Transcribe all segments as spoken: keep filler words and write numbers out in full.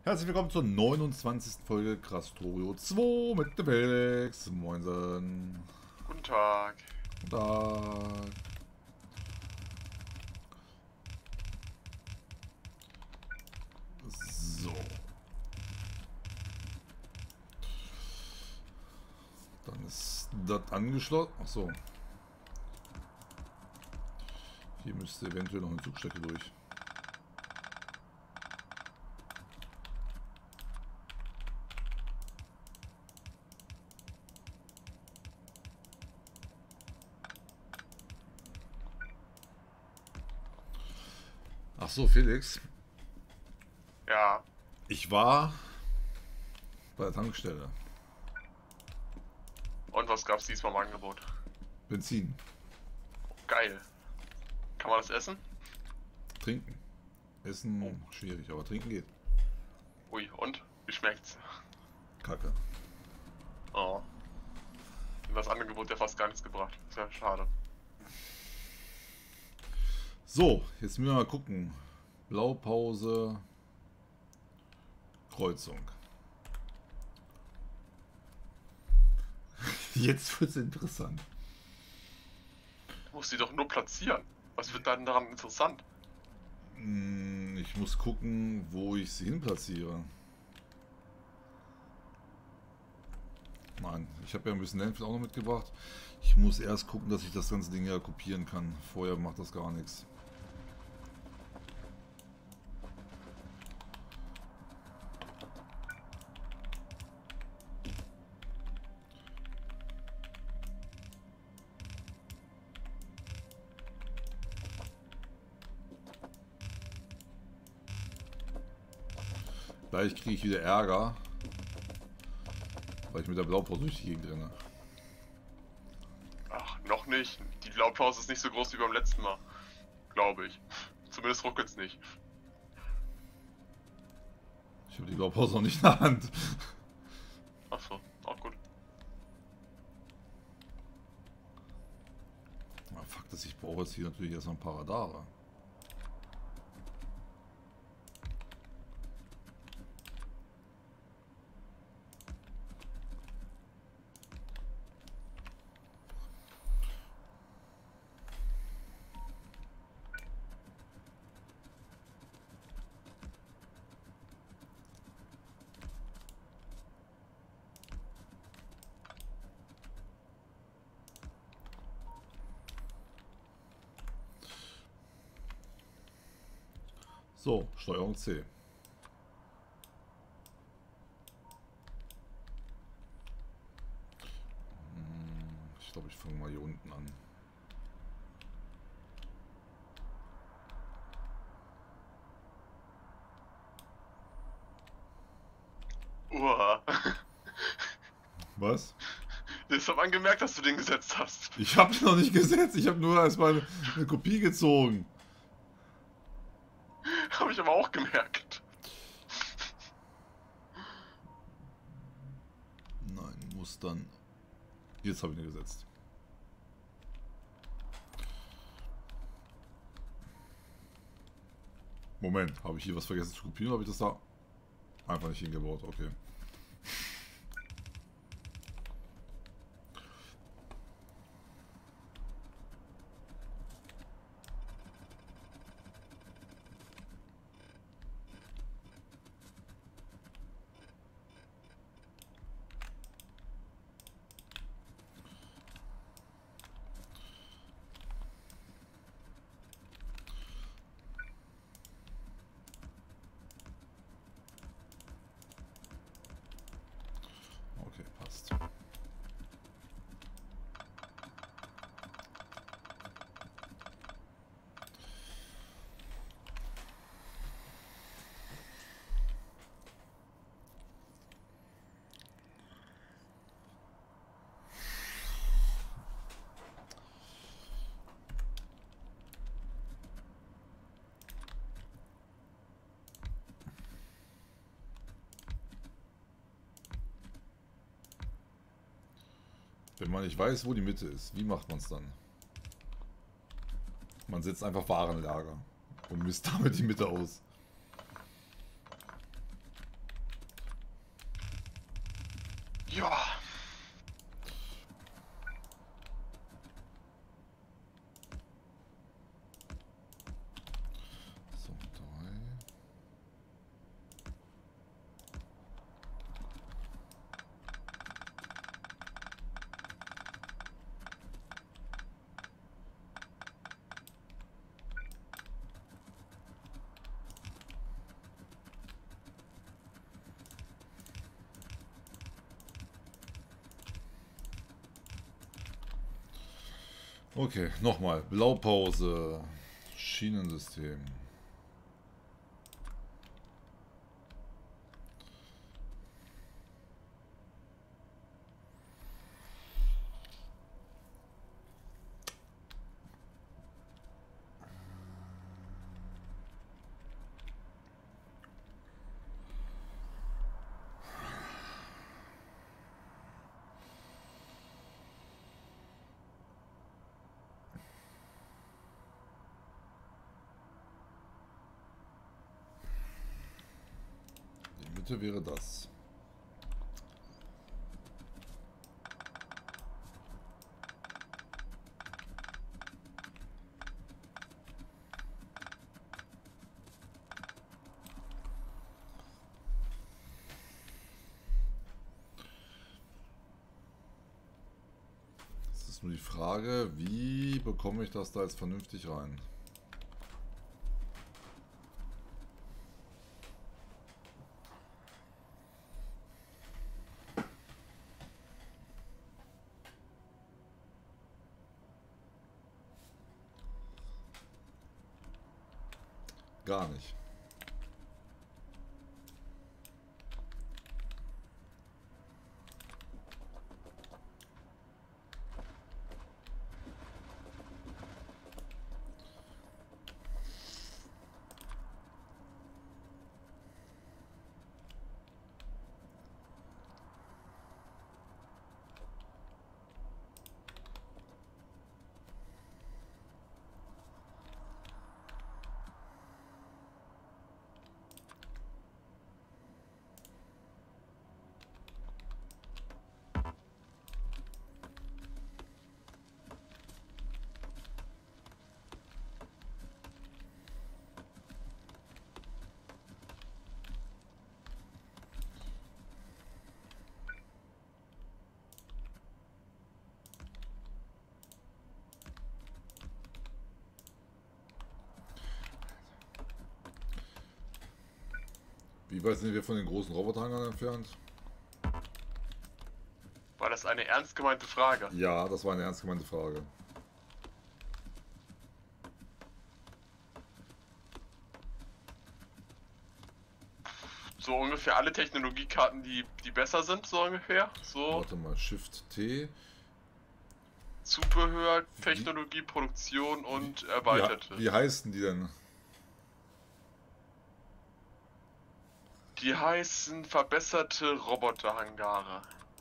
Herzlich willkommen zur neunundzwanzigsten Folge Krastorio zwei mit dem Felix. Moinsen. Guten Tag. Guten Tag. So. Dann ist das angeschlossen. Achso. Hier müsste eventuell noch eine Zugstrecke durch. Ach so, Felix. Ja. Ich war bei der Tankstelle. Und was gab's diesmal im Angebot? Benzin. Geil. Kann man das essen? Trinken. Essen schwierig, aber trinken geht. Ui, und? Wie schmeckt's? Kacke. Oh. Das Angebot ja fast gar nichts gebracht. Ist ja schade. So, jetzt müssen wir mal gucken. Blaupause. Kreuzung. Jetzt wird es interessant. Du musst die doch nur platzieren. Was wird dann daran interessant? Hm, Ich muss gucken, wo ich sie hin platziere. Nein, ich habe ja ein bisschen Landfill auch noch mitgebracht. Ich muss erst gucken, dass ich das ganze Ding ja kopieren kann. Vorher macht das gar nichts. Gleich kriege ich wieder Ärger, weil ich mit der Blaupause durch die Gegend renne. Ach, noch nicht. Die Blaupause ist nicht so groß wie beim letzten Mal. Glaube ich. Zumindest ruckelt's nicht. Ich habe die Blaupause noch nicht in der Hand. Achso, auch gut. Ah, Fakt ist, ich brauche jetzt hier natürlich erstmal ein paar Radare. So, Steuerung C. Ich glaube, ich fange mal hier unten an. Uah. Was? Jetzt hat man gemerkt, dass du den gesetzt hast. Ich habe noch nicht gesetzt, ich habe nur erstmal eine, eine Kopie gezogen. Habe ich aber auch gemerkt. Nein, muss dann... Jetzt habe ich ihn gesetzt. Moment, habe ich hier was vergessen zu kopieren oder habe ich das da einfach nicht hingebaut? Okay. Okay, passt. Wenn man nicht weiß, wo die Mitte ist, wie macht man es dann? Man setzt einfach Warenlager und misst damit die Mitte aus. Ja. So, drei. Okay, nochmal. Blaupause. Schienensystem. Die Mitte wäre das. Es ist nur die Frage, wie bekomme ich das da jetzt vernünftig rein? Gar nicht. Wie weit sind wir von den großen Roboterhangern entfernt? War das eine ernst gemeinte Frage? Ja, das war eine ernst gemeinte Frage. So ungefähr alle Technologiekarten, die, die besser sind, so ungefähr. So. Warte mal, Shift T. Zubehör, Technologie, Produktion und erweiterte. Ja, wie heißen die denn? Die heißen verbesserte Roboterhangare.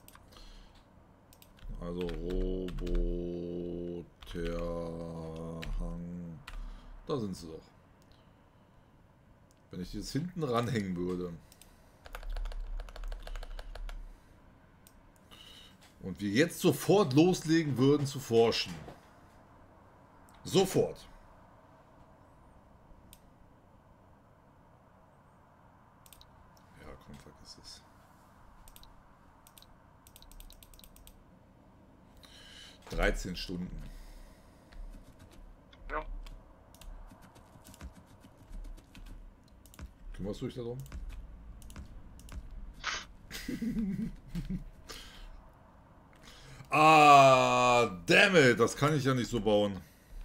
Also Roboterhang. Da sind sie doch. Wenn ich die jetzt hinten ranhängen würde. Und wir jetzt sofort loslegen würden zu forschen. Sofort. Ja, komm, vergiss es. dreizehn Stunden. Ja. Kümmerst du dich darum? Ah, damn it, das kann ich ja nicht so bauen.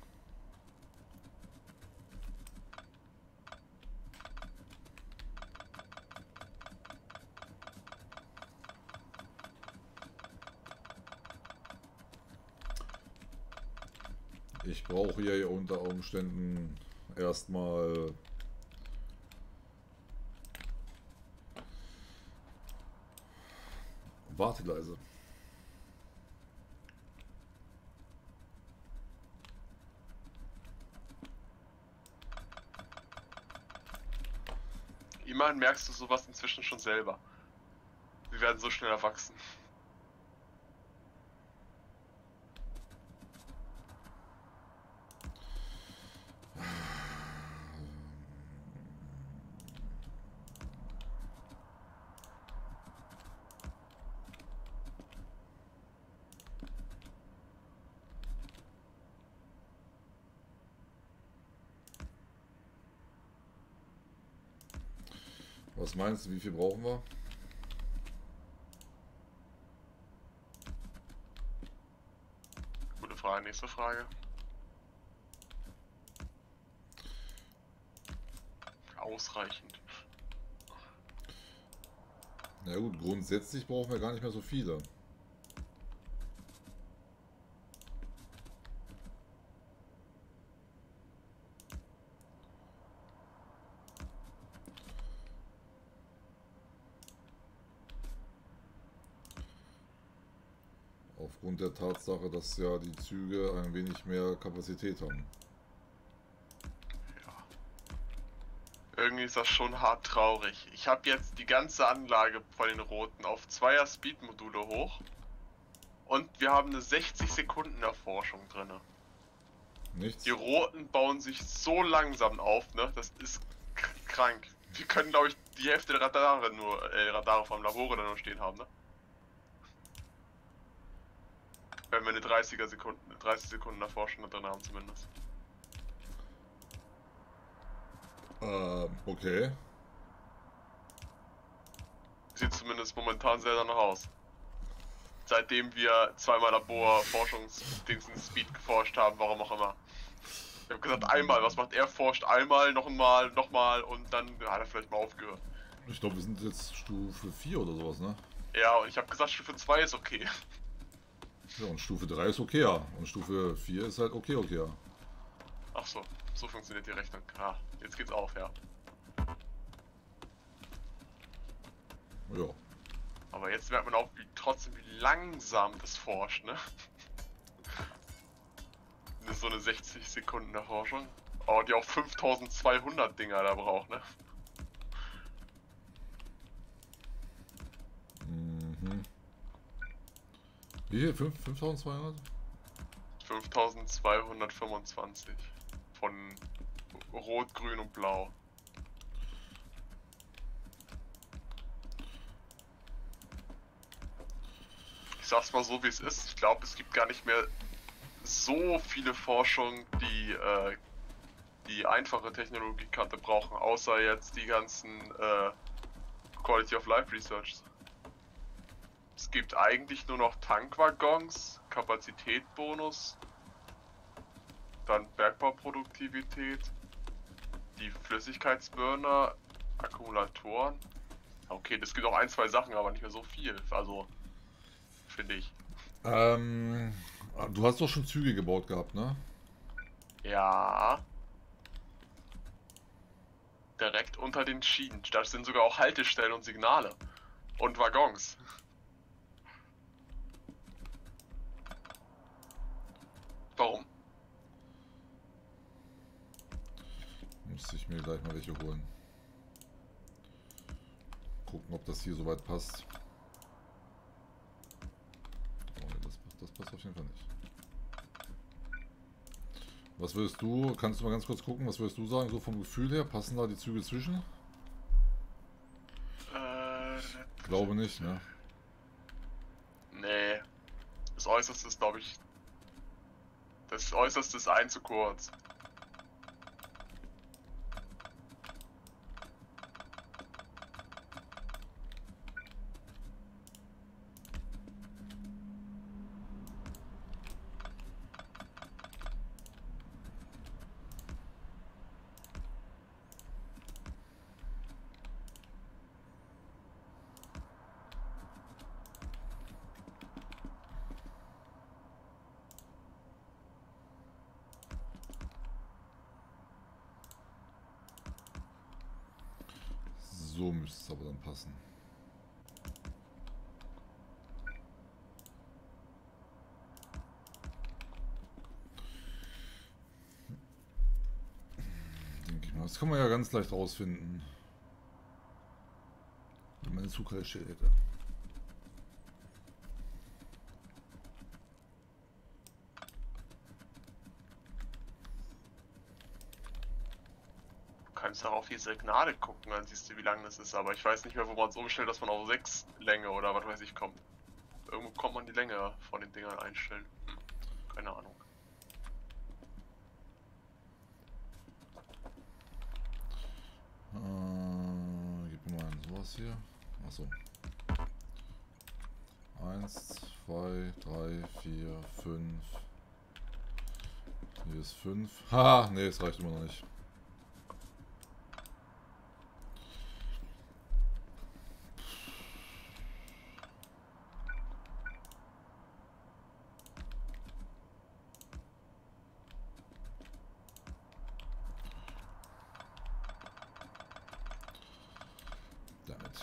Ich brauche hier unter Umständen erstmal Wartegleise. Immerhin merkst du sowas inzwischen schon selber. Wir werden so schnell erwachsen. Was meinst du, wie viel brauchen wir? Gute Frage, nächste Frage. Ausreichend. Na gut, grundsätzlich brauchen wir gar nicht mehr so viele. Aufgrund der Tatsache, dass ja die Züge ein wenig mehr Kapazität haben. Ja. Irgendwie ist das schon hart traurig. Ich habe jetzt die ganze Anlage von den Roten auf Zweier Speed-Module hoch. Und wir haben eine sechzig Sekunden Erforschung drin. Nichts? Die Roten bauen sich so langsam auf, ne? Das ist krank. Wir können, glaube ich, die Hälfte der Radare nur, äh, Radare vom Labore da nur stehen haben, ne? Wenn wir eine dreißiger Sekunden, dreißig Sekunden Erforschung da drin haben zumindest. Äh, okay. Sieht zumindest momentan sehr danach aus. Seitdem wir zweimal Labor, Forschungsdings in Speed geforscht haben, warum auch immer. Ich habe gesagt, einmal, was macht er? Forscht einmal, noch einmal, nochmal und dann hat er vielleicht mal aufgehört. Ich glaube, wir sind jetzt Stufe vier oder sowas, ne? Ja, und ich habe gesagt, Stufe zwei ist okay. Ja, und Stufe drei ist okay, ja. Und Stufe vier ist halt okay, okay, ja. Ach so, so funktioniert die Rechnung. Ah, jetzt geht's auf, ja. Ja. Aber jetzt merkt man auch, wie trotzdem wie langsam das forscht, ne? Das ist so eine sechzig Sekunden Erforschung. Oh, die auch fünftausendzweihundert Dinger da braucht, ne? Mhm. Wie viel? fünftausendzweihundert? fünftausendzweihundertfünfundzwanzig. Von Rot, Grün und Blau. Ich sag's mal so, wie es ist. Ich glaube, es gibt gar nicht mehr so viele Forschungen, die äh, die einfache Technologiekarte brauchen, außer jetzt die ganzen äh, Quality of Life Research. Es gibt eigentlich nur noch Tankwaggons, Kapazitätbonus, dann Bergbauproduktivität, die Flüssigkeitsburner, Akkumulatoren. Okay, das gibt auch ein, zwei Sachen, aber nicht mehr so viel. Also, finde ich. Ähm, du hast doch schon Züge gebaut gehabt, ne? Ja. Direkt unter den Schienen. Da sind sogar auch Haltestellen und Signale. Und Waggons. Warum? Müsste ich mir gleich mal welche holen. Gucken, ob das hier soweit passt. Oh, das, das passt auf jeden Fall nicht. Was würdest du, kannst du mal ganz kurz gucken, was würdest du sagen, so vom Gefühl her, passen da die Züge zwischen? Äh, Ich glaube nicht, ne? Nee. Das Äußerste ist, glaube ich... Das Äußerste ist ein zu kurz. So müsste es aber dann passen. Denke ich mal. Das kann man ja ganz leicht rausfinden. Wenn man eine Zughaltestelle hätte. Du kannst auch auf die Signale gucken, dann siehst du, wie lang das ist. Aber ich weiß nicht mehr, wo man es umstellt, dass man auf sechs Länge oder was weiß ich kommt. Irgendwo kommt man die Länge von den Dingern einstellen. Hm. Keine Ahnung. Äh, gib mir mal einen was hier? Achso. Eins, zwei, drei, vier, fünf. Hier ist fünf. Ha! Ne, es reicht immer noch nicht. Damit.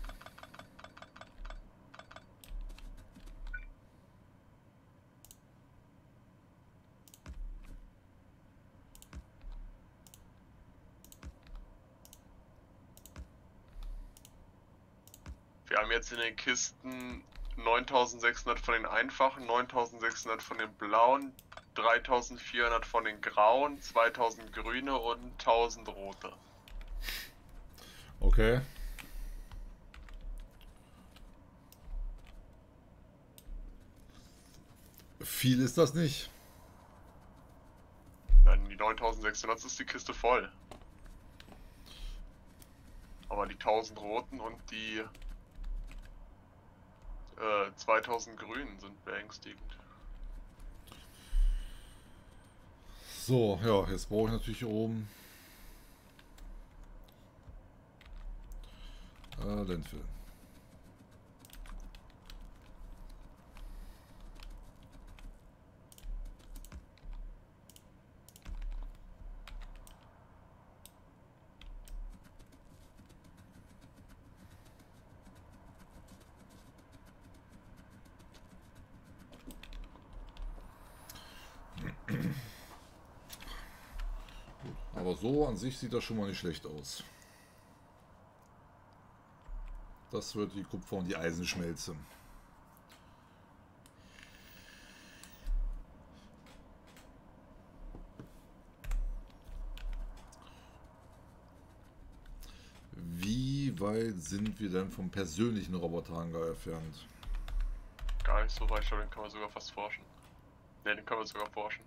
Wir haben jetzt in den Kisten neuntausendsechshundert von den einfachen, neuntausendsechshundert von den blauen, dreitausendvierhundert von den grauen, zweitausend grüne und tausend rote. Okay. Viel ist das nicht. Nein, die neuntausendsechshundert ist die Kiste voll. Aber die tausend roten und die äh, zweitausend grünen sind beängstigend. So, ja, jetzt brauche ich natürlich hier oben äh, Landfill. Aber so an sich sieht das schon mal nicht schlecht aus. Das wird die Kupfer- und die Eisenschmelze. Wie weit sind wir denn vom persönlichen Roboterhangar entfernt? Gar nicht so weit, ich glaube, den kann man sogar fast forschen. Ne, den können wir sogar forschen.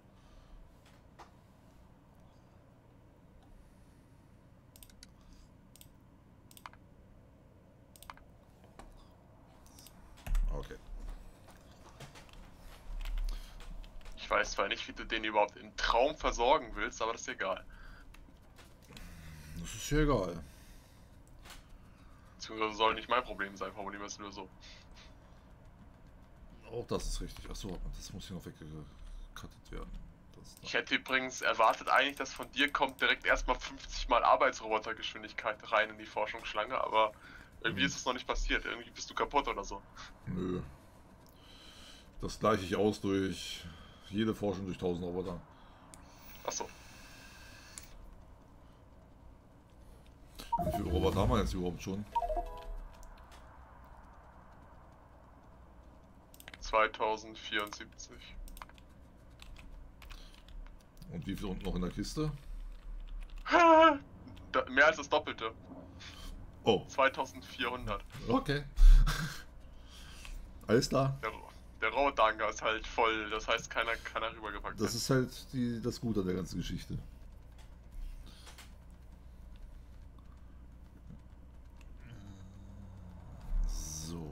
Okay. Ich weiß zwar nicht, wie du den überhaupt im Traum versorgen willst, aber das ist egal. Das ist ja egal. Beziehungsweise soll nicht mein Problem sein, Problem ist nur so. Auch das ist richtig. Achso, das muss hier noch weggekattet werden. Das Ich hätte übrigens erwartet eigentlich, dass von dir kommt direkt erstmal fünfzig mal Arbeitsrobotergeschwindigkeit rein in die Forschungsschlange, aber irgendwie hm. ist es noch nicht passiert. Irgendwie bist du kaputt oder so. Nö. Das gleiche ich aus durch jede Forschung durch tausend Roboter. Achso. Wie viele Roboter haben wir jetzt überhaupt schon? zweitausendvierundsiebzig. Und wie viel unten noch in der Kiste? Da, mehr als das Doppelte. Oh. zweitausendvierhundert. Okay. Alles klar. Der, der Roboterhangar ist halt voll, das heißt keiner kann da rübergepackt Das werden. ist halt die, das Gute an der ganzen Geschichte. So.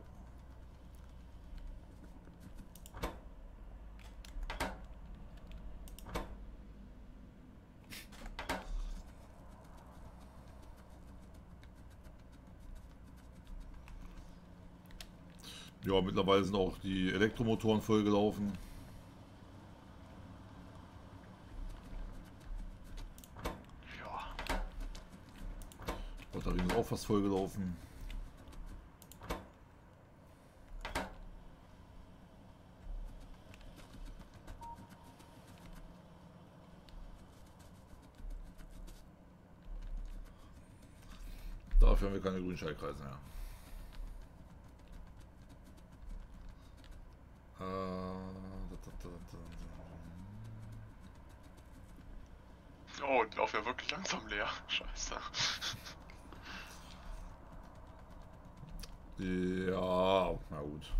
Ja, mittlerweile sind auch die Elektromotoren vollgelaufen. Ja. Batterien sind auch fast vollgelaufen. Dafür haben wir keine grünen Schaltkreise mehr. Oh, die laufen ja wirklich langsam leer. Scheiße. Ja, na gut.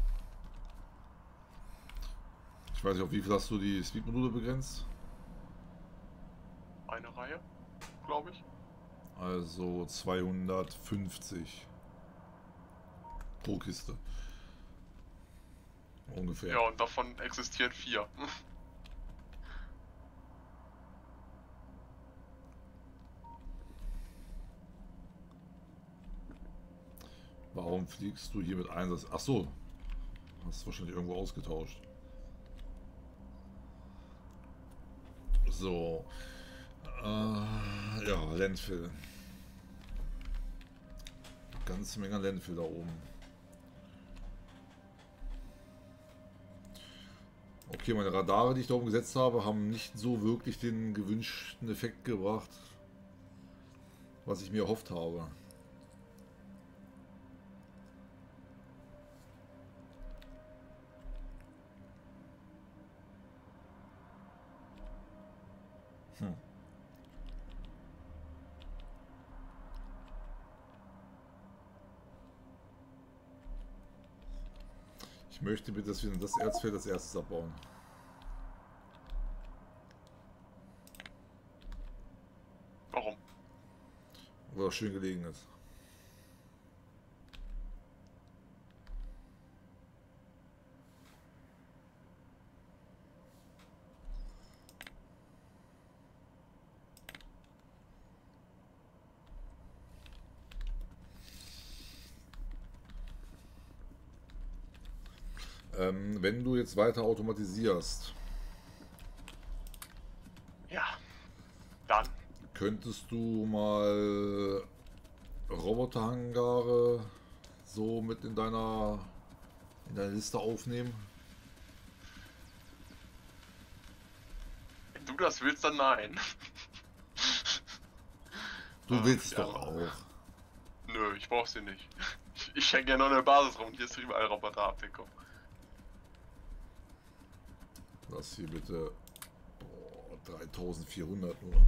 Ich weiß nicht, auf wie viel hast du die Speed-Module begrenzt? Eine Reihe, glaube ich. Also zweihundertfünfzig pro Kiste. Ungefähr. Ja, und davon existieren vier. Warum fliegst du hier mit Einsatz? Ach so, hast du wahrscheinlich irgendwo ausgetauscht. So, äh, ja, Landfill. Ganze Menge Landfill da oben. Okay, meine Radare, die ich da oben gesetzt habe, haben nicht so wirklich den gewünschten Effekt gebracht, was ich mir erhofft habe. Hm. Ich möchte bitte, dass wir das Erzfeld als erstes abbauen. Warum? Weil das schön gelegen ist. Ähm, wenn du jetzt weiter automatisierst, Ja. Dann. könntest du mal Roboterhangare so mit in deiner in deine Liste aufnehmen? Wenn du das willst, dann nein. Du Ah, willst es ja. doch auch. Nö, ich brauch sie nicht. Ich, ich hänge ja noch in der Basis rum. Hier ist überall Roboterabdeckung. Lass hier bitte oh, dreitausendvierhundert nur.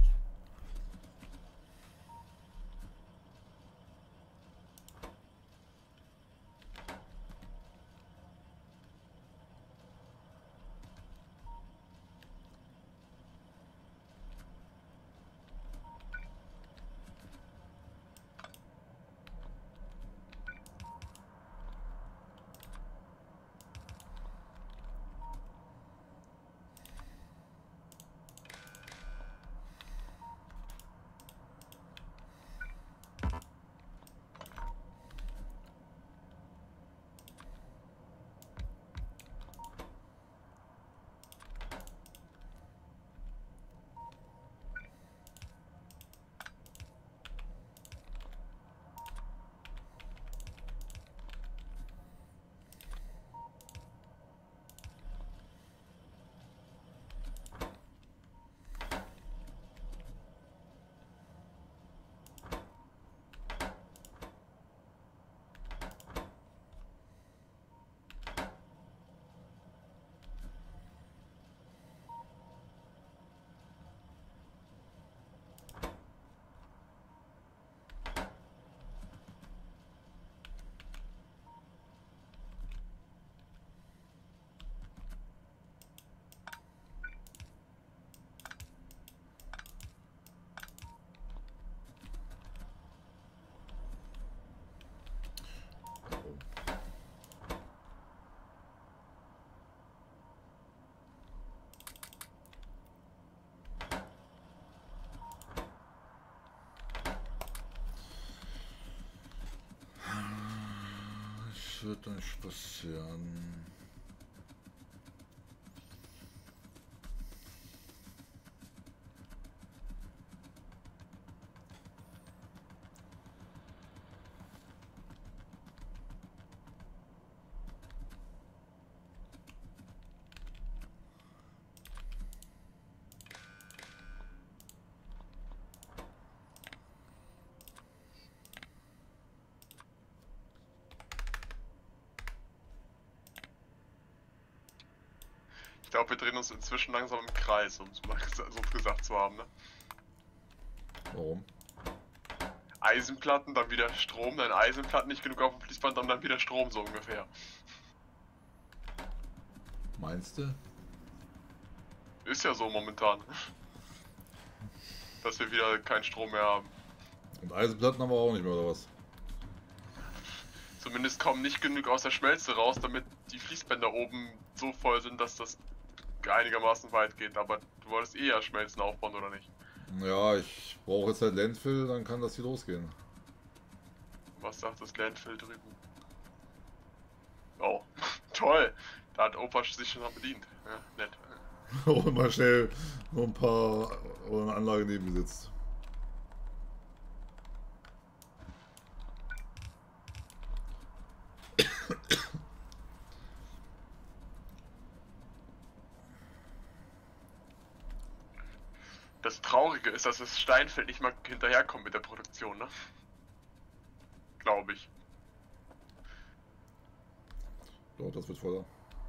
Das wird dann passieren. Ich glaube, wir drehen uns inzwischen langsam im Kreis, um es mal so gesagt zu haben, ne? Warum? Eisenplatten, dann wieder Strom, dann Eisenplatten nicht genug auf dem Fließband, dann, dann wieder Strom, so ungefähr. Meinst du? Ist ja so momentan. Dass wir wieder keinen Strom mehr haben. Und Eisenplatten haben wir auch nicht mehr, oder was? Zumindest kommen nicht genug aus der Schmelze raus, damit die Fließbänder oben so voll sind, dass das einigermaßen weit geht. Aber du wolltest eh ja Schmelzen aufbauen, oder nicht? Ja, ich brauche jetzt halt Landfill, dann kann das hier losgehen. Was sagt das Landfill drüben? Oh, toll! Da hat Opa sich schon mal bedient. Ja, nett. Und mal schnell noch ein paar oder eine Anlage nebengesetzt. Das Traurige ist, dass das Steinfeld nicht mal hinterherkommt mit der Produktion, ne? Glaube ich. Doch, das wird voller.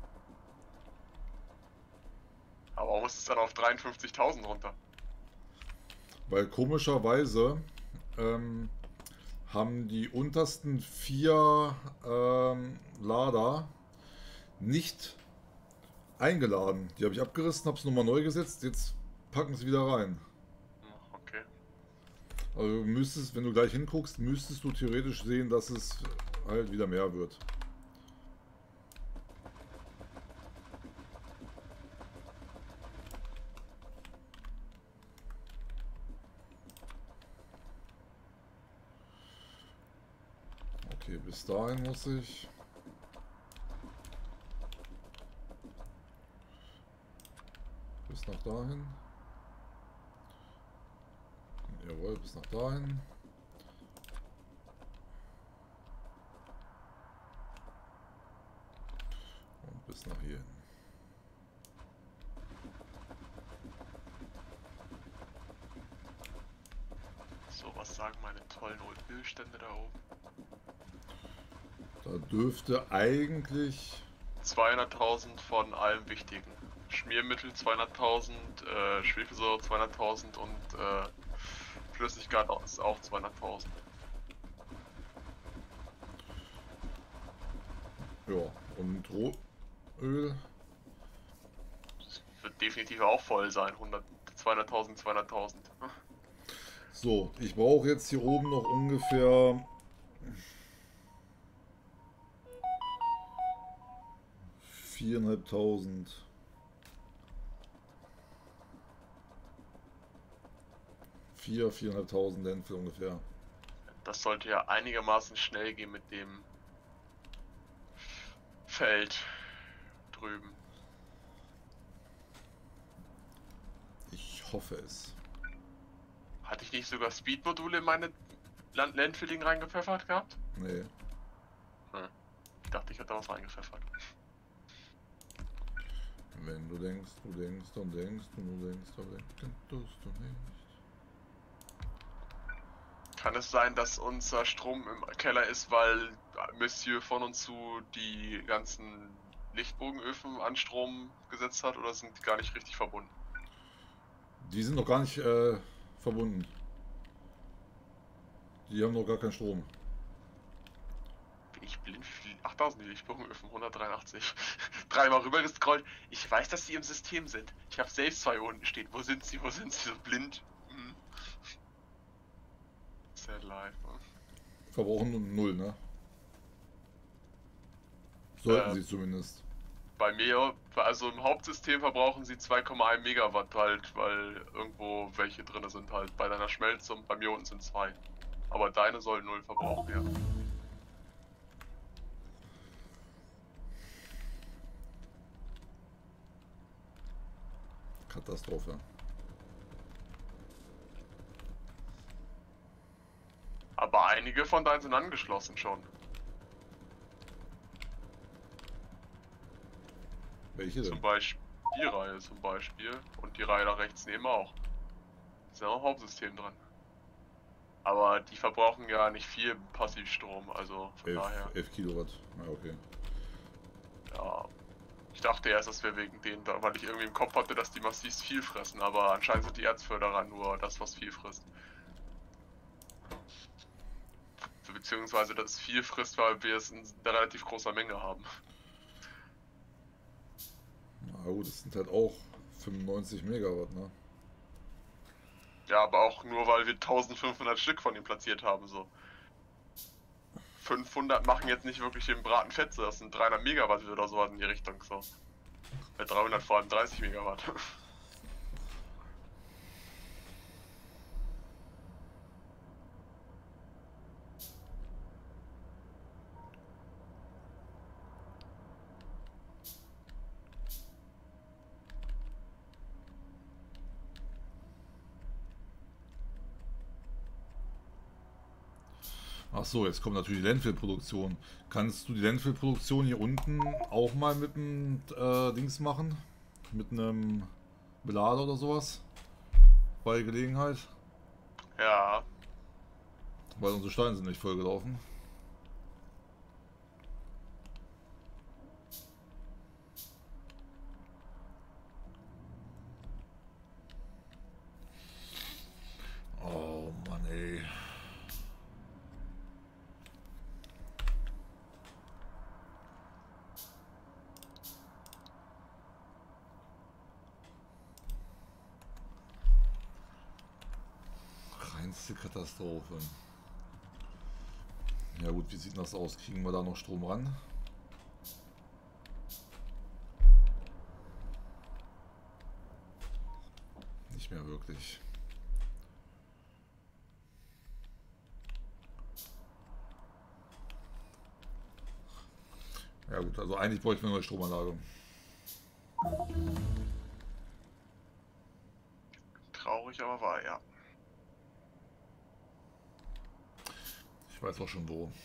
Aber warum ist es dann auf dreiundfünfzigtausend runter? Weil komischerweise ähm, haben die untersten vier ähm, Lader nicht eingeladen. Die habe ich abgerissen, habe es nochmal neu gesetzt, jetzt packen sie wieder rein. Okay. Also du müsstest, wenn du gleich hinguckst, müsstest du theoretisch sehen, dass es halt wieder mehr wird. Okay, bis dahin muss ich. Bis nach dahin. Jawohl, bis nach dahin. Und bis nach hier hin. So, was sagen meine tollen Ölstände da oben? Da dürfte eigentlich zweihunderttausend von allem Wichtigen. Schmiermittel zweihunderttausend, äh, Schwefelsäure zweihunderttausend und äh, Flüssigkeit ist auch zweihunderttausend. ja, und Rohöl. Das wird definitiv auch voll sein, hundert, zweihunderttausend, zweihunderttausend. So, ich brauche jetzt hier oben noch ungefähr viertausendfünfhundert. vier, viertausendfünfhundert Landfill ungefähr. Das sollte ja einigermaßen schnell gehen mit dem Feld drüben. Ich hoffe es. Hatte ich nicht sogar Speed-Module in meine Land Landfilling reingepfeffert gehabt? Nee. Hm. Ich dachte, ich hätte da was reingepfeffert. Wenn du denkst, du denkst, dann denkst du, du denkst, dann denkst du nicht. Kann es sein, dass unser Strom im Keller ist, weil Monsieur von und zu die ganzen Lichtbogenöfen an Strom gesetzt hat, oder sind die gar nicht richtig verbunden? Die sind noch gar nicht äh, verbunden. Die haben noch gar keinen Strom. Bin ich blind? Wie viel? achttausend die Lichtbogenöfen, hundertdreiundachtzig. Dreimal rüber gescrollt. Ich weiß, dass sie im System sind. Ich habe selbst zwei unten stehen. Wo sind sie? Wo sind sie? So blind. Hm. Sad life. Ne? Verbrauchen null, ne? Sollten äh, sie zumindest. Bei mir, also im Hauptsystem verbrauchen sie zwei Komma eins Megawatt halt, weil irgendwo welche drin sind halt. Bei deiner Schmelze und bei mir unten sind zwei. Aber deine sollen null verbrauchen, ja. Katastrophe. Aber einige von deinen sind angeschlossen schon. Welche denn? Zum Beispiel die Reihe zum Beispiel und die Reihe da rechts neben auch. Ist ja auch Hauptsystem dran. Aber die verbrauchen ja nicht viel Passivstrom, also von daher. elf Kilowatt. Ja, okay. Ja. Ich dachte erst, das wäre wegen denen, da, weil ich irgendwie im Kopf hatte, dass die massiv viel fressen, aber anscheinend sind die Erzförderer nur das, was viel frisst. Beziehungsweise das viel frisst, weil wir es in einer relativ großer Menge haben. Na, Na gut, das sind halt auch fünfundneunzig Megawatt, ne? Ja, aber auch nur, weil wir eintausendfünfhundert Stück von ihm platziert haben, so. fünfhundert machen jetzt nicht wirklich den Braten fett, so. Das sind dreihundert Megawatt oder sowas in die Richtung, so. Bei dreihundert vor allem dreißig Megawatt. Ach so, jetzt kommt natürlich die Landfill-Produktion. Kannst du die Landfill-Produktion hier unten auch mal mit einem äh, Dings machen? Mit einem Belader oder sowas? Bei Gelegenheit? Ja, Weil unsere Steine sind nicht vollgelaufen. Oh Mann, ey. Reinste Katastrophe. Ja gut, wie sieht das aus? Kriegen wir da noch Strom ran? Nicht mehr wirklich. Ja gut, also eigentlich bräuchten wir eine neue Stromanlage. traurig, aber wahr, ja. Ich weiß auch schon wo.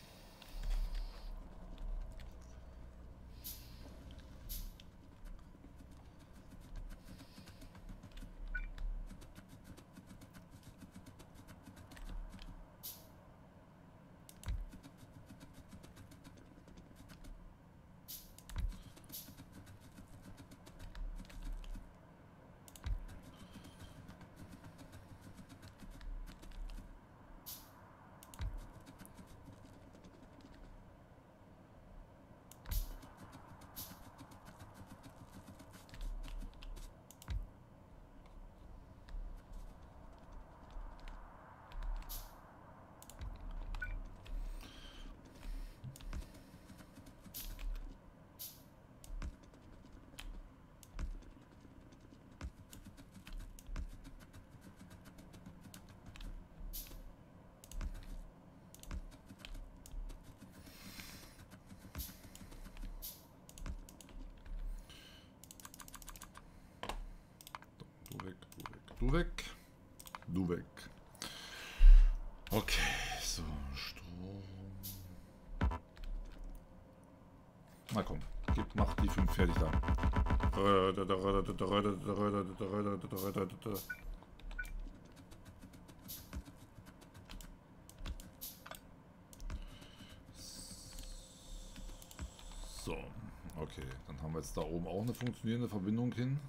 Du weg, du weg, du weg. Du weg. Okay, so, Strom. Na komm, gib, mach die fünf fertig da. So, okay, dann haben wir jetzt da oben auch eine funktionierende Verbindung hin.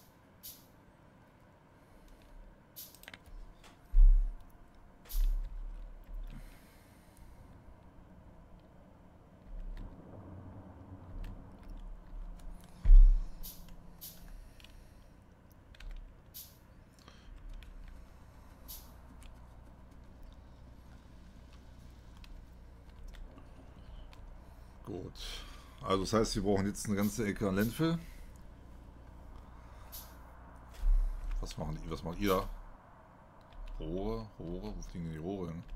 Gut. Also das heißt, wir brauchen jetzt eine ganze Ecke an Landfill. Was machen die? Was macht ihr da? Rohre, Rohre, wo fliegen die Rohre hin?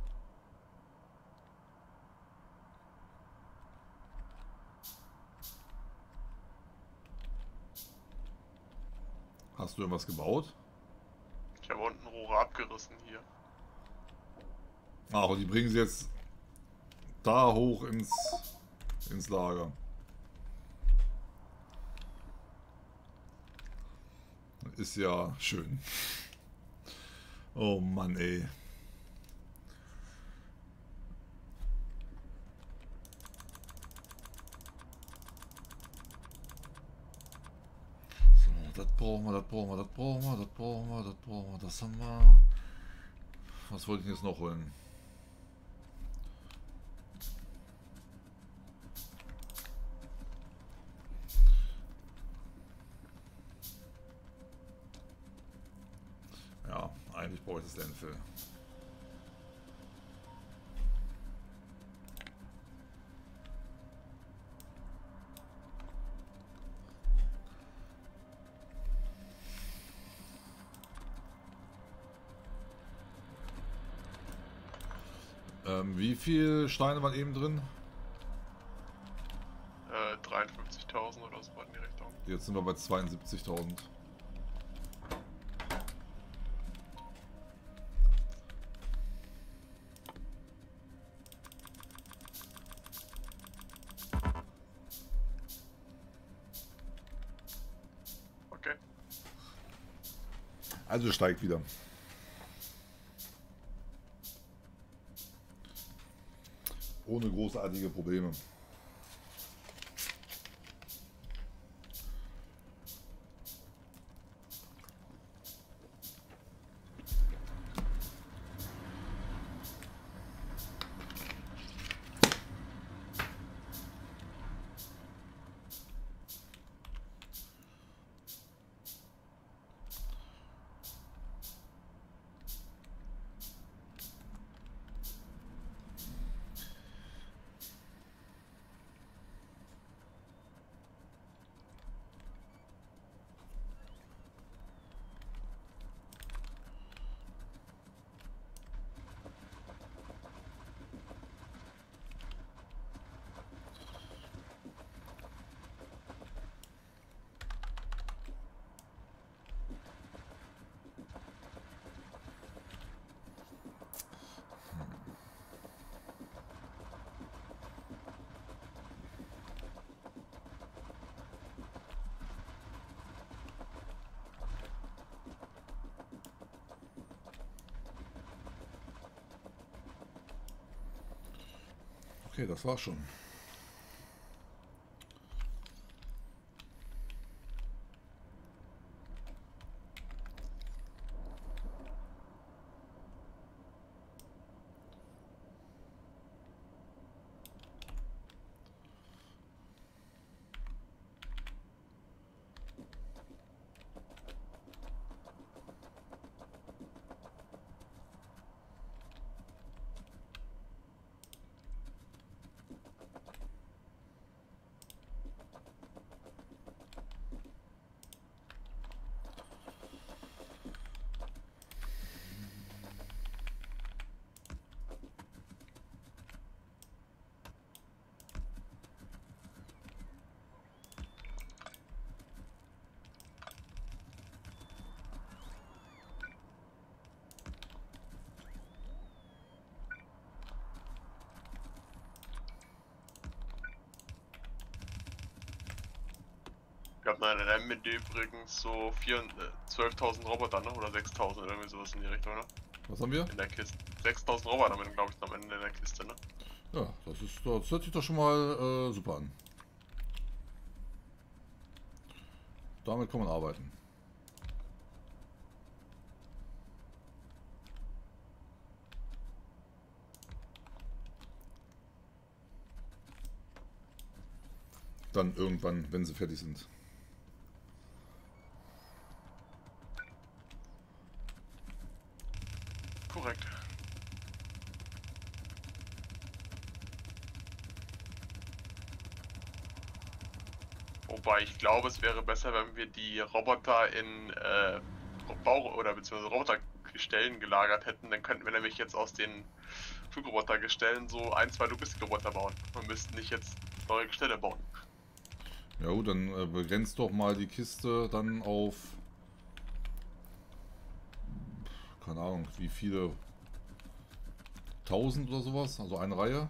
Hast du irgendwas gebaut? Ich habe unten Rohre abgerissen hier. Ah, und die bringen sie jetzt da hoch ins, ins Lager. Ist ja schön. Oh Mann, ey. So, das brauchen wir, das brauchen wir, das brauchen wir, das brauchen wir, das brauchen wir, das haben wir. Was wollte ich jetzt noch holen? Natürlich brauche ich das Landfill. Ähm, wie viel Steine waren eben drin? Äh, dreiundfünfzigtausend oder so in die Richtung. Jetzt sind wir bei zweiundsiebzigtausend. Okay. Also steigt wieder. Ohne großartige Probleme. Okay, das war's schon. Ich glaube, nein, dann mit übrigens so zwölftausend Roboter, ne? Oder sechstausend oder irgendwie sowas in die Richtung, ne? Was haben wir? In der Kiste. sechstausend Roboter haben wir, glaube ich, am Ende in der Kiste, ne? Ja, das ist, das hört sich doch schon mal äh, super an. Damit kann man arbeiten. Dann irgendwann, wenn sie fertig sind. Korrekt. Wobei ich glaube, es wäre besser, wenn wir die Roboter in äh, Bau- oder beziehungsweise Robotergestellen gelagert hätten. Dann könnten wir nämlich jetzt aus den Flugrobotergestellen so ein, zwei Logistikroboter bauen. Wir müssten nicht jetzt neue Gestelle bauen. Ja gut, dann äh, begrenzt doch mal die Kiste dann auf, keine Ahnung, wie viele, tausend oder sowas, also eine Reihe.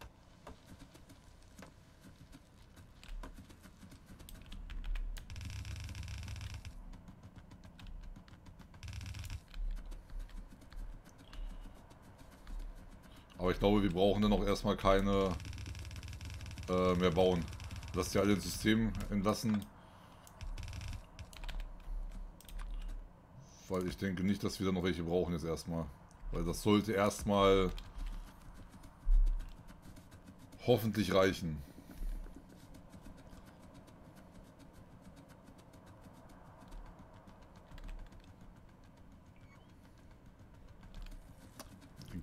Aber ich glaube, wir brauchen dann auch erstmal keine äh, mehr bauen. Lasst ihr alle ins System entlassen. Weil ich denke nicht, dass wir da noch welche brauchen jetzt erstmal. Weil das sollte erstmal hoffentlich reichen.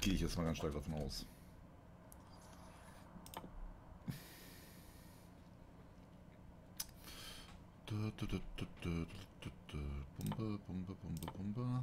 Gehe ich jetzt mal ganz stark davon aus. Pumpe, Pumpe, Pumpe, Pumpe.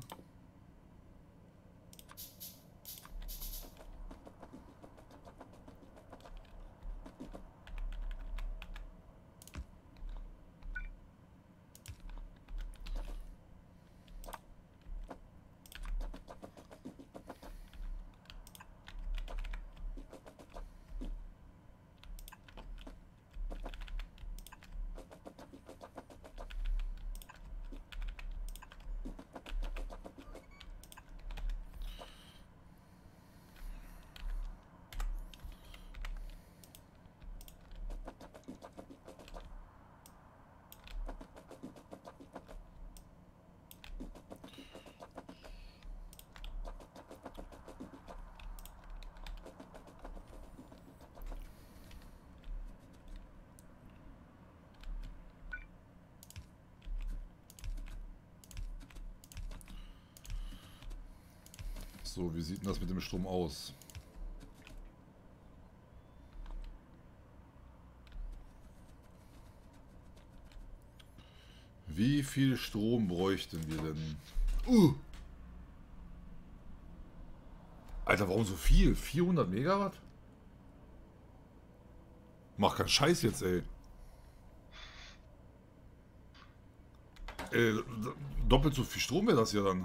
So, wie sieht denn das mit dem Strom aus? Wie viel Strom bräuchten wir denn? Uh! Alter, warum so viel? vierhundert Megawatt? Mach keinen Scheiß jetzt, ey. Äh, doppelt so viel Strom wäre das ja dann.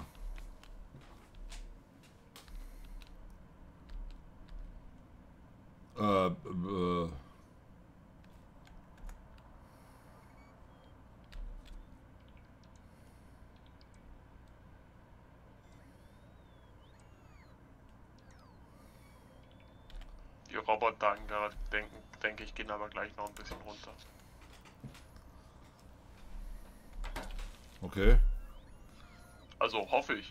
Äh, äh. Die Roboter, denken, denke ich, gehen aber gleich noch ein bisschen runter. Okay. Also hoffe ich.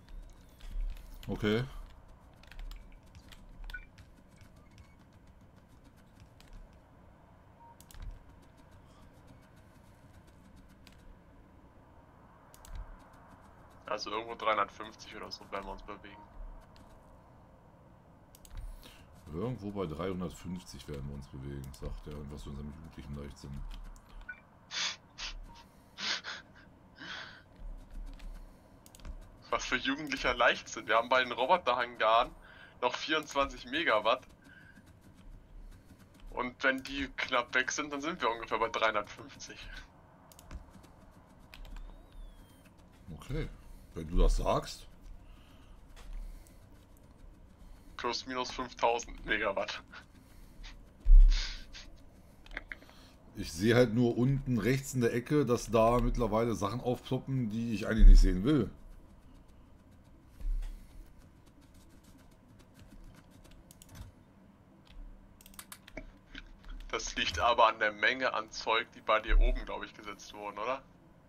Okay. Also irgendwo dreihundertfünfzig oder so werden wir uns bewegen. Irgendwo bei dreihundertfünfzig werden wir uns bewegen, sagt er, was für unserem jugendlichen Leichtsinn. Was für jugendlicher Leichtsinn. Wir haben bei den Roboterhangaren noch vierundzwanzig Megawatt. Und wenn die knapp weg sind, dann sind wir ungefähr bei dreihundertfünfzig. Okay, wenn du das sagst. Plus minus fünftausend Megawatt. Ich sehe halt nur unten rechts in der Ecke, dass da mittlerweile Sachen aufploppen, die ich eigentlich nicht sehen will. Das liegt aber an der Menge an Zeug, die bei dir oben, glaube ich, gesetzt wurden, oder?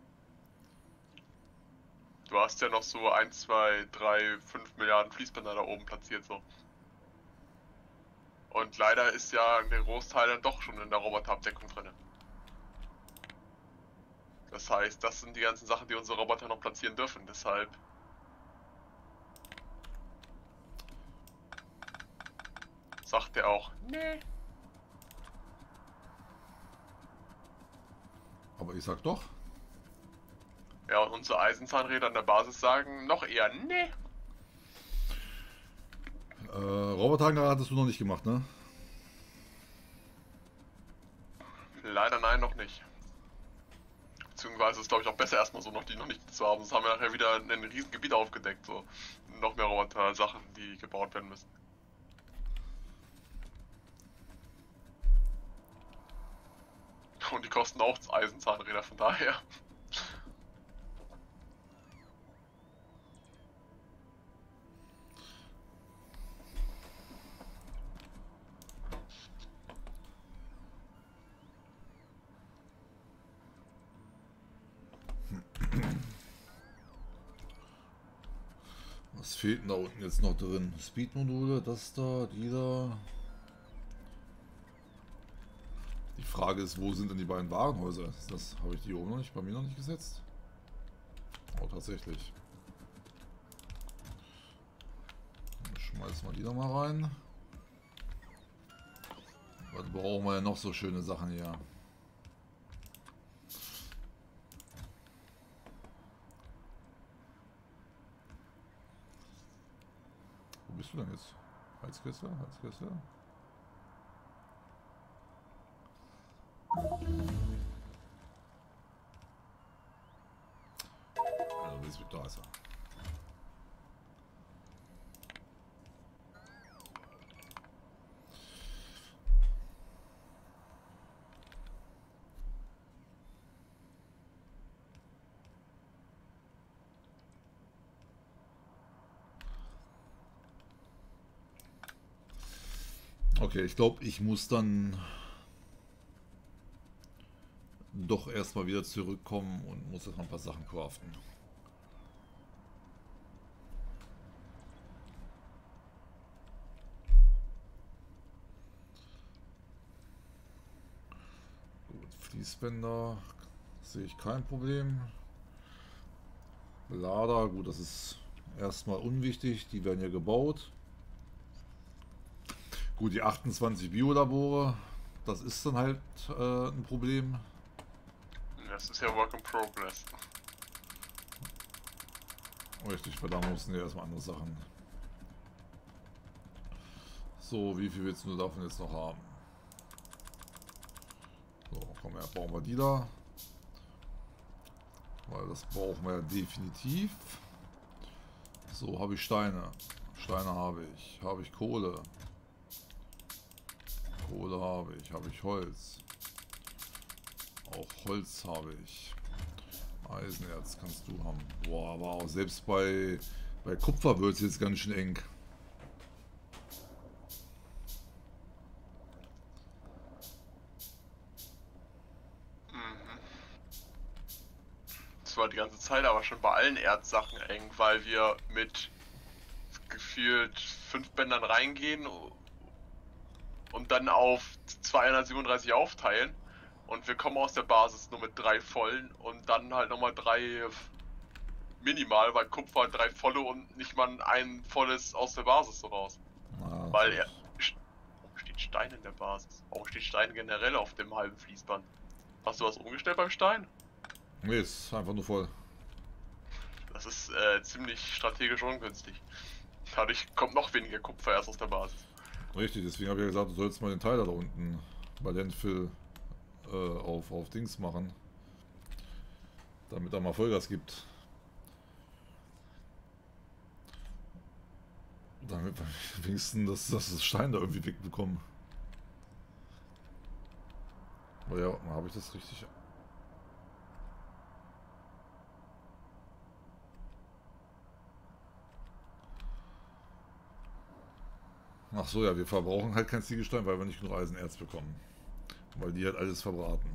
Du hast ja noch so eins, zwei, drei, fünf Milliarden Fließbänder da oben platziert, so. Und leider ist ja der Großteil dann doch schon in der Roboterabdeckung drin. Das heißt, das sind die ganzen Sachen, die unsere Roboter noch platzieren dürfen, deshalb... Sagt er auch, nee. Aber ich sag doch. Ja, und unsere Eisenzahnräder an der Basis sagen noch eher, nee. Äh, Roboterhangar hattest du noch nicht gemacht, ne? Leider nein, noch nicht. Beziehungsweise ist, glaube ich, auch besser erstmal so noch die noch nicht zu haben. Sonst haben wir nachher wieder ein riesen Gebiet aufgedeckt. So. Noch mehr Roboter-Sachen, die gebaut werden müssen. Und die kosten auch Eisenzahnräder, von daher. Was fehlt denn da unten jetzt noch drin? Speed-Module, das da, die da. Die Frage ist, wo sind denn die beiden Warenhäuser? Das habe ich die oben noch nicht, bei mir noch nicht gesetzt. Oh, tatsächlich. Schmeißen wir die noch mal rein. Was brauchen wir denn noch so schöne Sachen hier? Wo bist du denn jetzt? Heizkessel, Heizkessel. Also, wie es mit da ist. Okay, ich glaube, ich muss dann doch erstmal wieder zurückkommen und muss jetzt noch ein paar Sachen craften. Gut, Fließbänder sehe ich kein Problem. Lader, gut, das ist erstmal unwichtig, die werden ja gebaut. Gut, die achtundzwanzig Biolabore, das ist dann halt äh, ein Problem. Das ist ja Work in Progress. Richtig, verdammt, mussten ja erstmal andere Sachen. So, wie viel willst du davon jetzt noch haben? So, komm her, bauen wir die da. Weil das brauchen wir ja definitiv. So, habe ich Steine. Steine habe ich. Habe ich Kohle. Kohle habe ich. Habe ich Holz. Auch Holz habe ich. Eisenerz kannst du haben. Boah, aber auch selbst bei, bei Kupfer wird es jetzt ganz schön eng. Das war die ganze Zeit aber schon bei allen Erzsachen eng, weil wir mit gefühlt fünf Bändern reingehen und dann auf zweihundertsiebenunddreißig aufteilen und wir kommen aus der Basis nur mit drei vollen und dann halt nochmal drei minimal, weil Kupfer drei volle und nicht mal ein volles aus der Basis so raus. Ah, weil er... Warum steht Stein in der Basis? Warum steht Stein generell auf dem halben Fließband? Hast du was umgestellt beim Stein? nee, ist einfach nur voll. Das ist äh, ziemlich strategisch ungünstig. Dadurch kommt noch weniger Kupfer erst aus der Basis. Richtig, deswegen habe ich ja gesagt, du sollst mal den Teiler da unten bei Landfill äh, auf, auf Dings machen. Damit er mal Vollgas gibt. Damit wir wenigstens das, das, das Stein da irgendwie wegbekommen. Aber ja, habe ich das richtig... Ach so, ja, wir verbrauchen halt kein Ziegelstein, weil wir nicht genug Eisenerz bekommen. Weil die halt alles verbraten.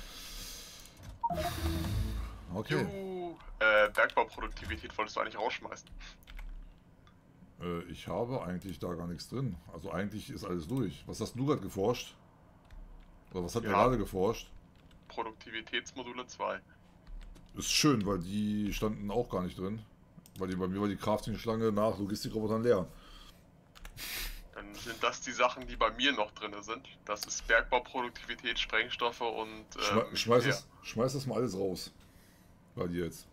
Okay. Juhu, äh, Bergbauproduktivität wolltest du eigentlich rausschmeißen. Äh, ich habe eigentlich da gar nichts drin. Also eigentlich ist alles durch. Was hast du gerade geforscht? Oder was hat Ja. er gerade geforscht? Produktivitätsmodule zwei. Ist schön, weil die standen auch gar nicht drin. Weil die, bei mir war die Crafting-Schlange nach Logistikrobotern leer. Dann sind das die Sachen, die bei mir noch drin sind. Das ist Bergbauproduktivität, Sprengstoffe und... Schme Ähm, schmeiß, ja. das, schmeiß das mal alles raus. Bei dir jetzt.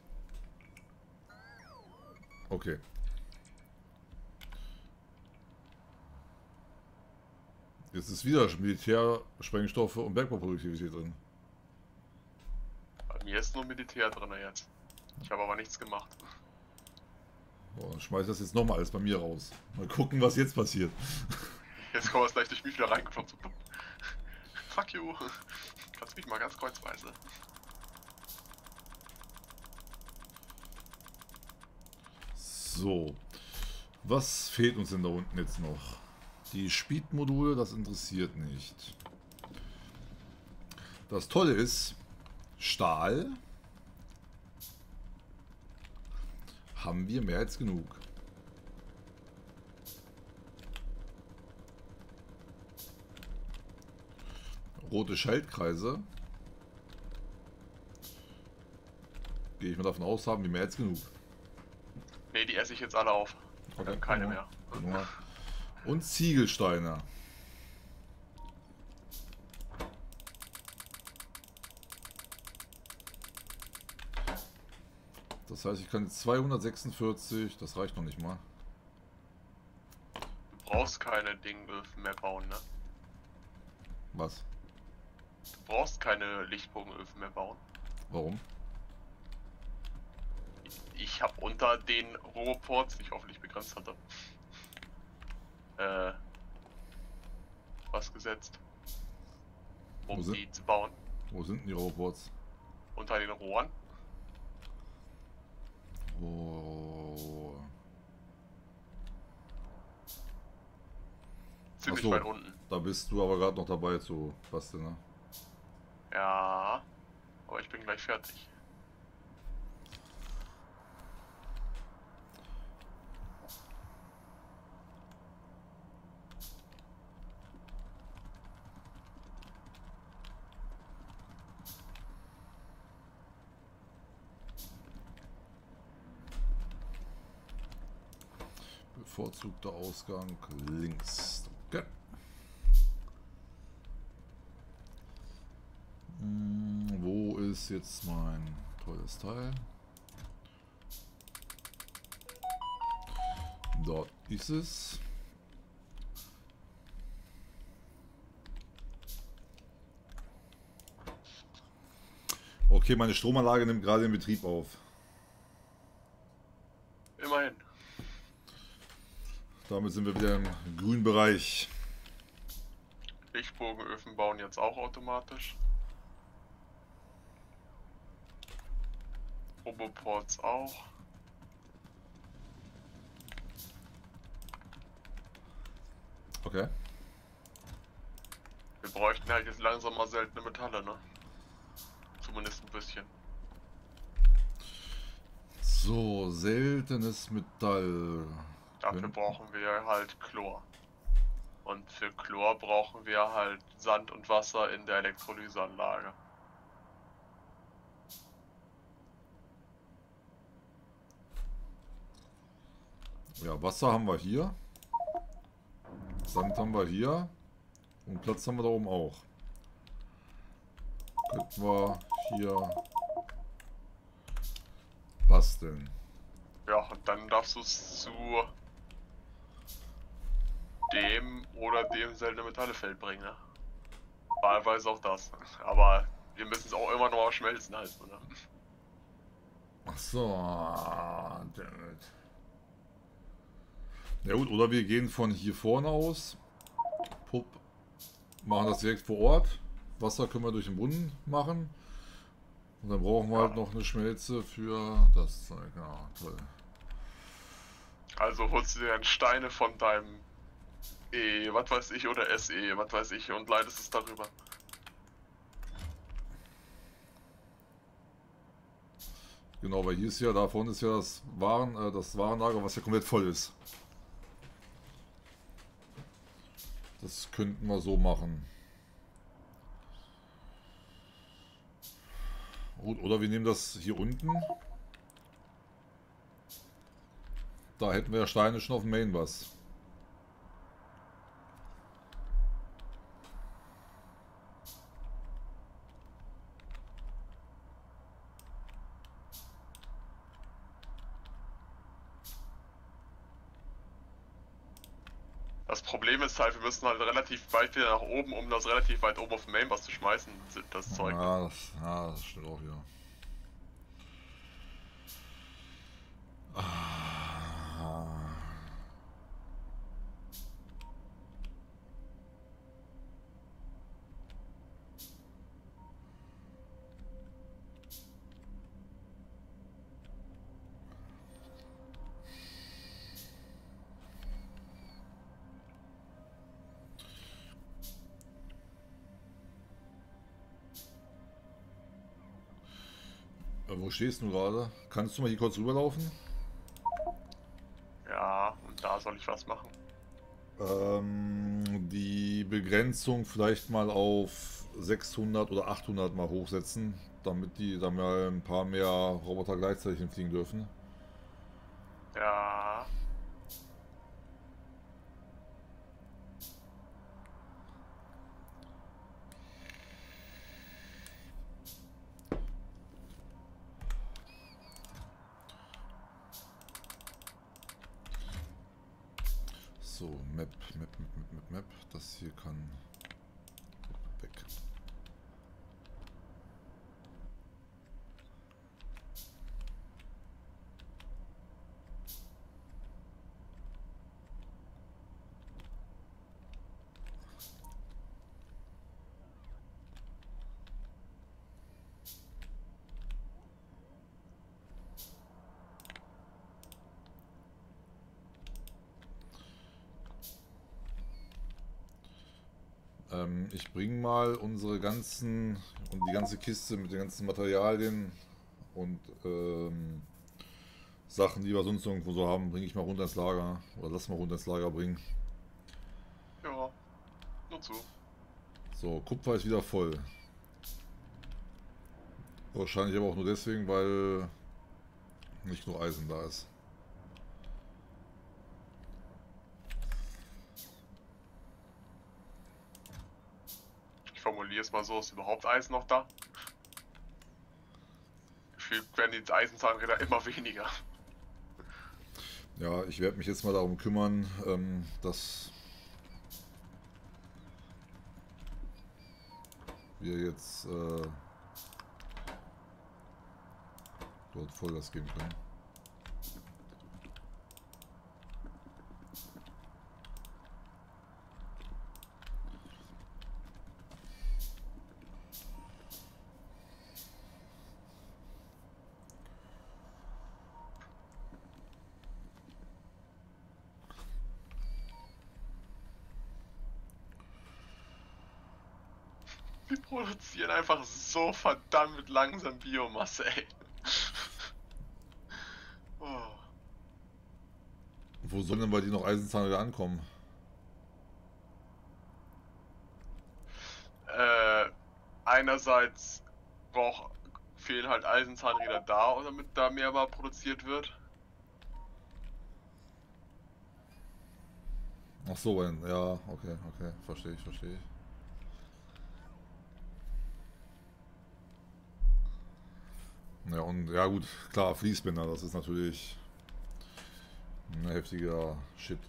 Okay. Jetzt ist wieder Militär, Sprengstoffe und Bergbauproduktivität drin. Bei mir ist nur Militär drin jetzt. Ich habe aber nichts gemacht. So, dann schmeiß das jetzt nochmal alles bei mir raus. Mal gucken, was jetzt passiert. Jetzt kommen wir gleich durch mich wieder reingeklopft. Fuck you. Kannst mich mal ganz kreuzweise. So. Was fehlt uns denn da unten jetzt noch? Die Speed-Module, das interessiert nicht. Das Tolle ist, Stahl haben wir mehr als genug. Rote Schaltkreise, gehe ich mal davon aus, haben wir mehr als genug. Ne, die esse ich jetzt alle auf. Okay. Dann keine Ja. mehr. Genau. Und Ziegelsteine. Das heißt, ich kann jetzt zweihundertsechsundvierzig, das reicht noch nicht mal. Du brauchst keine Dingöfen mehr bauen, ne? Was? Du brauchst keine Lichtbogenöfen mehr bauen. Warum? Ich habe unter den Roboports, die ich hoffentlich begrenzt hatte, äh, was gesetzt, um Wo die zu bauen. Wo sind denn die Robots? Unter den Rohren. Oh. Ziemlich Ach so, weit unten. Da bist du aber gerade noch dabei zu basteln, ne? Ja, aber ich bin gleich fertig. Bevorzugter Ausgang links. Okay. Hm, wo ist jetzt mein tolles Teil? Dort ist es. Okay, meine Stromanlage nimmt gerade den Betrieb auf. Immerhin. Damit sind wir wieder im grünen Bereich. Lichtbogenöfen bauen jetzt auch automatisch. Roboports auch. Okay. Wir bräuchten halt jetzt langsam mal seltene Metalle, ne? Zumindest ein bisschen. So, seltenes Metall. Dafür Können- brauchen wir halt Chlor. Und für Chlor brauchen wir halt Sand und Wasser in der Elektrolyseanlage. Ja, Wasser haben wir hier. Sand haben wir hier. Und Platz haben wir da oben auch. Könnten wir hier basteln. Ja, und dann darfst du es zu dem oder dem seltene Metallefeld bringen, ne? Wahlweise auch das. Aber wir müssen es auch immer noch mal schmelzen halt, ne? Ach so, dammit. Ja gut, oder wir gehen von hier vorne aus. Pup, machen das direkt vor Ort. Wasser können wir durch den Brunnen machen. Und dann brauchen wir Ja. halt noch eine Schmelze für das Zeug. Ja, toll. Also holst du dir dann Steine von deinem E, was weiß ich, oder S E, was weiß ich, und leitest es darüber. Genau, weil hier ist ja, da vorne ist ja das Waren, äh, das Warenlager, was ja komplett voll ist. Das könnten wir so machen. Oder wir nehmen das hier unten. Da hätten wir ja Steine schon auf dem Main was. Das Problem ist halt, wir müssen halt relativ weit wieder nach oben, um das relativ weit oben auf den Main was zu schmeißen, das Zeug. Ja, das, ja, das stimmt auch wieder. Ah. Äh, Wo stehst du gerade? Kannst du mal hier kurz rüberlaufen? Ja, und da soll ich was machen. Ähm, die Begrenzung vielleicht mal auf sechshundert oder achthundert mal hochsetzen, damit die da mal ein paar mehr Roboter gleichzeitig hinfliegen dürfen. Ja. So, Map, Map, Map, Map, Map, Map. Das hier kann weg. Ähm, ich bringe mal unsere ganzen und die ganze Kiste mit den ganzen Materialien und ähm, Sachen, die wir sonst irgendwo so haben, bringe ich mal runter ins Lager. Oder lass mal runter ins Lager bringen. Ja, nur zu. So, Kupfer ist wieder voll. Wahrscheinlich aber auch nur deswegen, weil nicht nur Eisen da ist. Ich formuliere es mal so, ist überhaupt Eisen noch da? Gefühlt werden die Eisenzahnräder immer weniger. Ja, ich werde mich jetzt mal darum kümmern, ähm, dass wir jetzt äh, dort Vollgas geben können. Wir produzieren einfach so verdammt langsam Biomasse, ey. Oh. Wo sollen denn bei dir noch Eisenzahnräder ankommen? Äh, einerseits brauch, fehlen halt Eisenzahnräder da, damit da mehr mal produziert wird. Ach so, weil, ja, okay, okay, verstehe ich, verstehe ich. Ja, und ja gut, klar, Fließbänder, das ist natürlich ein heftiger Shit.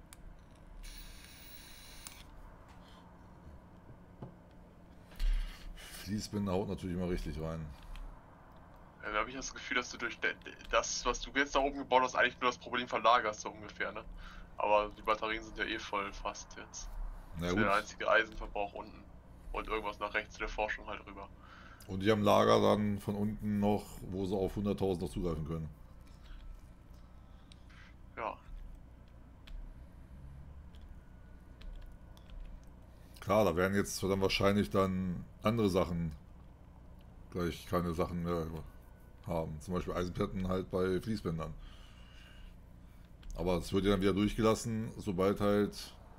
Fließbänder haut natürlich immer richtig rein. Ja, da habe ich das Gefühl, dass du durch das, was du jetzt da oben gebaut hast, eigentlich nur das Problem verlagerst, so ungefähr, ne? Aber die Batterien sind ja eh voll fast jetzt. Na Das ist ja gut, der einzige Eisenverbrauch unten. Und irgendwas nach rechts zu der Forschung halt rüber. und die haben Lager dann von unten noch, wo sie auf hunderttausend noch zugreifen können. Ja. Klar, da werden jetzt dann wahrscheinlich dann andere Sachen gleich keine Sachen mehr haben. Zum Beispiel Eisenplatten halt bei Fließbändern. Aber es wird ja dann wieder durchgelassen, sobald halt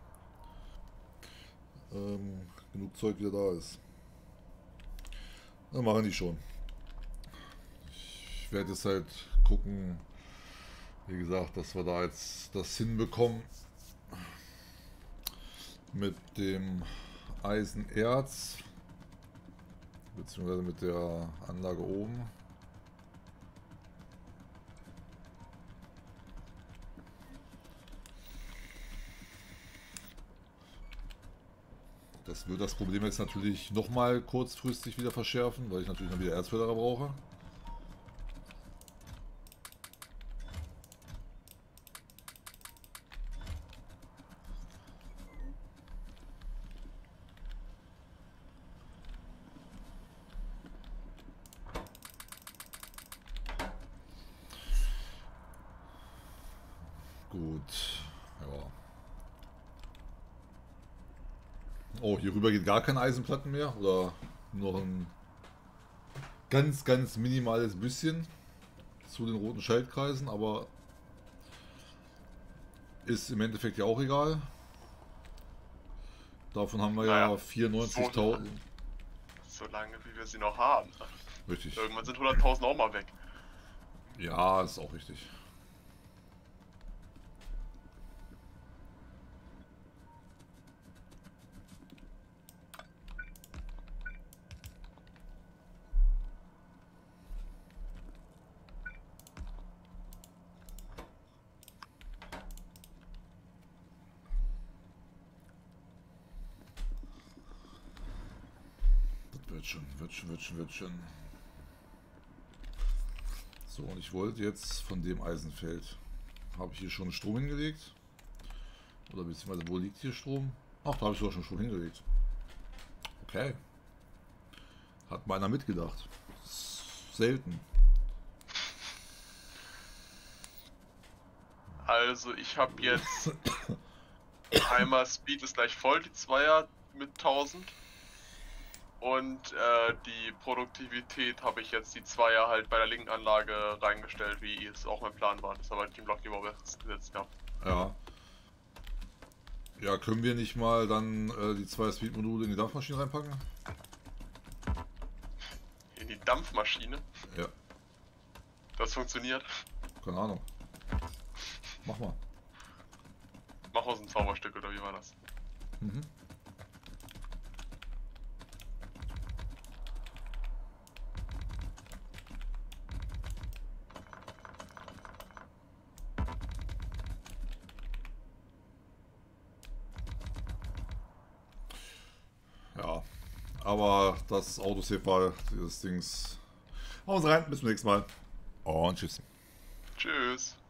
ähm, genug Zeug wieder da ist. Dann machen die schon. Ich werde jetzt halt gucken, wie gesagt, dass wir da jetzt das hinbekommen mit dem Eisenerz beziehungsweise mit der Anlage oben. Das wird das Problem jetzt natürlich nochmal kurzfristig wieder verschärfen, weil ich natürlich noch wieder Erzförderer brauche. Gut, ja. Oh, hier rüber geht gar keine Eisenplatten mehr oder nur ein ganz, ganz minimales bisschen zu den roten Schaltkreisen, aber ist im Endeffekt ja auch egal. Davon haben wir Naja, ja vierundneunzigtausend. So lange, wie wir sie noch haben. Richtig. Irgendwann sind hunderttausend auch mal weg. Ja, ist auch richtig. Wird schon, wird schon, wird schon, wird schon. So, und ich wollte jetzt von dem Eisenfeld. Habe ich hier schon Strom hingelegt? Oder beziehungsweise wo liegt hier Strom? Ach, da habe ich doch schon Strom hingelegt. Okay. Hat meiner mitgedacht. Selten. Also ich habe jetzt einmal Speed ist gleich voll, die Zweier mit tausend. Und äh, die Produktivität habe ich jetzt die Zweier halt bei der linken Anlage reingestellt, wie es auch mein Plan war. Das habe halt Team Block gesetzt gehabt. Ja. Ja, können wir nicht mal dann äh, die zwei Speed-Module in die Dampfmaschine reinpacken? In die Dampfmaschine? Ja. Das funktioniert. Keine Ahnung. Mach mal. Mach aus dem Zauberstück, oder wie war das? Mhm. Ja, aber das Autosave war dieses Dings. Hauen Sie rein, bis zum nächsten Mal. Und tschüss. Tschüss.